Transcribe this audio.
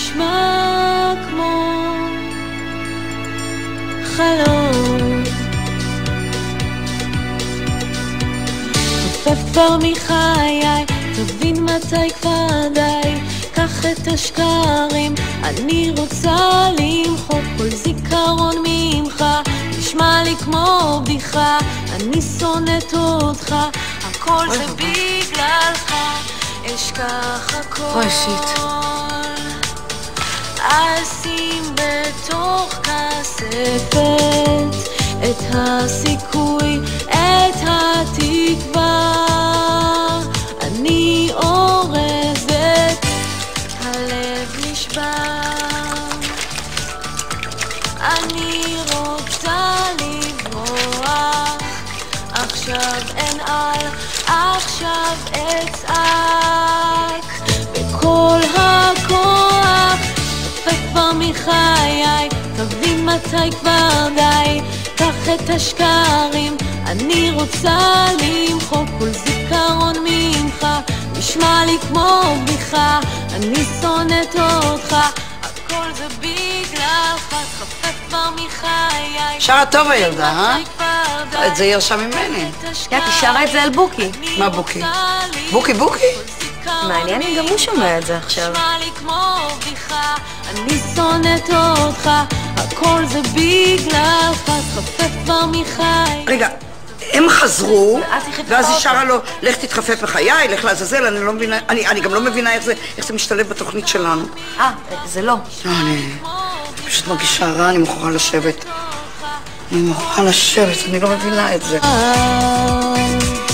נשמע כמו חלום, חופף כבר מחיי, תבין מתי כבר די, קח את השקרים, אני רוצה למחוק כל זיכרון ממך, נשמע לי כמו בדיחה, אני שונאת אותך, הכל זה בגללך, אשכח הכל. אוי, שיט. אשים בתוך כספת את הסיכוי, את התקווה, אני אורזת, הלב נשבר, אני רוצה לברוח, עכשיו אין על, עכשיו אצעק בכל הכוח, תופף כבר מחיי, תבין מתי כבר די, קח את השקרים, אני רוצה למחוק כל זיכרון ממך, נשמע לי כמו בדיחה, אני שונאת אותך, הכל זה בגללך, תופף כבר מחיי. שרה טוב הילדה, אה? את זה היא הרשה ממני. יאתי, שרה את זה על בוקי. מה בוקי? בוקי בוקי? מעניין אם גם הוא שומע את זה עכשיו. נשמע לי כמו בדיחה, אני שונאת אותך, הכל זה בגללך, תחפף כבר מחיי. רגע, הם חזרו, ואז היא שרה לו, לך תתחפף בחיי, לך לעזאזל, אני לא מבינה, אני גם לא מבינה איך זה משתלב בתוכנית שלנו. זה לא. אני פשוט מרגישה רע, אני מוכרחה לשבת. אני לא מבינה את זה.